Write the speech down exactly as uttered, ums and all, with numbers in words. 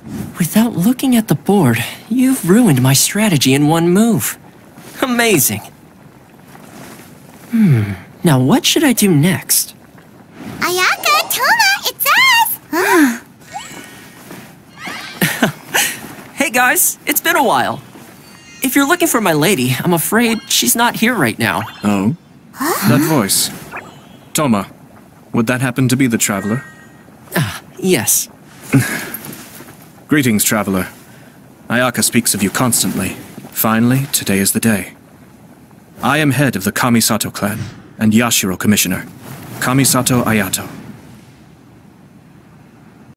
Without looking at the board, you've ruined my strategy in one move. Amazing. Hmm, now what should I do next? Ayaka, Toma, it's us! Hey guys, it's been a while. If you're looking for my lady, I'm afraid she's not here right now. Oh? That voice. Toma, would that happen to be the traveler? Ah, yes. Greetings, traveler. Ayaka speaks of you constantly. Finally, today is the day. I am head of the Kamisato clan, and Yashiro Commissioner, Kamisato Ayato.